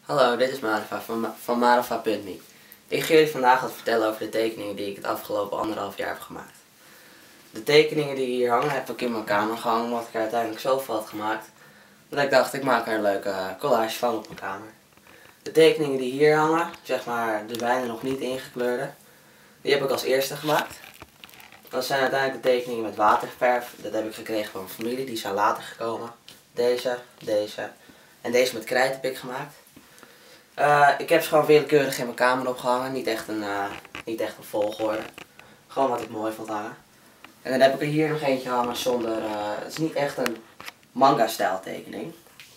Hallo, dit is Marava van Marava.me. Ik ga jullie vandaag wat vertellen over de tekeningen die ik het afgelopen 1,5 jaar heb gemaakt. De tekeningen die hier hangen heb ik in mijn kamer gehangen, omdat ik er uiteindelijk zoveel had gemaakt. Dat ik dacht, ik maak er een leuke collage van op mijn kamer. De tekeningen die hier hangen, zeg maar de bijna nog niet ingekleurde, die heb ik als eerste gemaakt. Dat zijn uiteindelijk de tekeningen met waterverf. Dat heb ik gekregen van mijn familie, die zijn later gekomen. Deze en deze met krijt heb ik gemaakt. Ik heb ze gewoon willekeurig in mijn kamer opgehangen, niet echt een volgorde. Gewoon wat ik mooi vond hangen. En dan heb ik er hier nog eentje hangen zonder, het is niet echt een manga stijl tekening.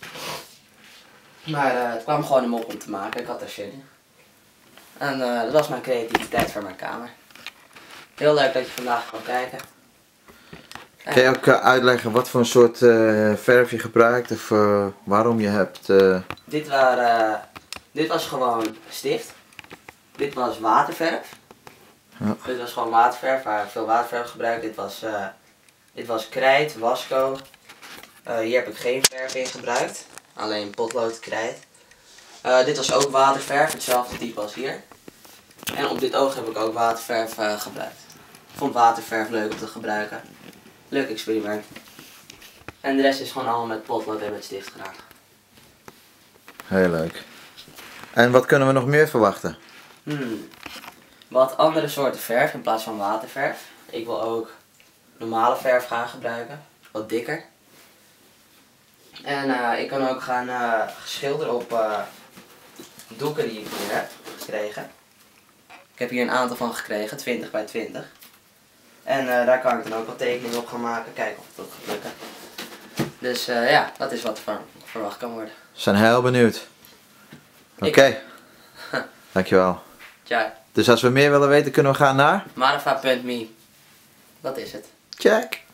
Maar het kwam gewoon om te maken, ik had er zin in. En dat was mijn creativiteit voor mijn kamer. Heel leuk dat je vandaag kwam kijken. Kun je ook uitleggen wat voor een soort verf je gebruikt of waarom je hebt... Dit was gewoon stift. Dit was waterverf. Ja. Dit was gewoon waterverf, waar ik veel waterverf gebruik. Dit was krijt, wasco. Hier heb ik geen verf in gebruikt. Alleen potlood, krijt. Dit was ook waterverf, hetzelfde type als hier. En op dit oog heb ik ook waterverf gebruikt. Ik vond waterverf leuk om te gebruiken. Leuk experiment. En de rest is gewoon allemaal met potlood en met stift gedaan. Heel leuk. En wat kunnen we nog meer verwachten? Wat andere soorten verf in plaats van waterverf. Ik wil ook normale verf gaan gebruiken. Wat dikker. En ik kan ook gaan schilderen op doeken die ik hier heb gekregen. Ik heb hier een aantal van gekregen, 20 bij 20. En daar kan ik dan ook wat tekeningen op gaan maken, kijken of het ook gaat lukken. Dus ja, dat is wat er verwacht kan worden. We zijn heel benieuwd. Oké. Dankjewel. Tja, Dus als we meer willen weten kunnen we gaan naar... Marava.me. Dat is het. Check.